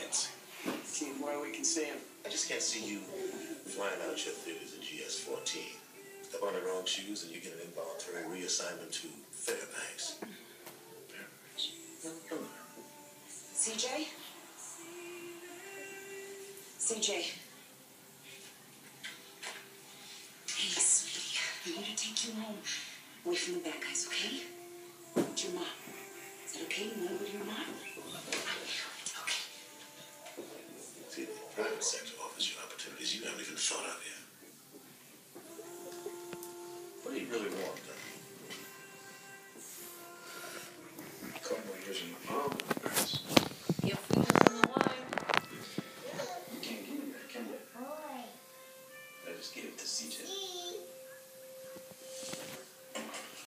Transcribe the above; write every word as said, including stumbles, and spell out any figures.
chance. See where we can see him. I just can't see you flying out your theaters in G S fourteen. Step on the wrong shoes and you get an involuntary reassignment to Fairbanks. C J? C J. Hey, sweetie. I need to take you home. Away from the bad guys, okay?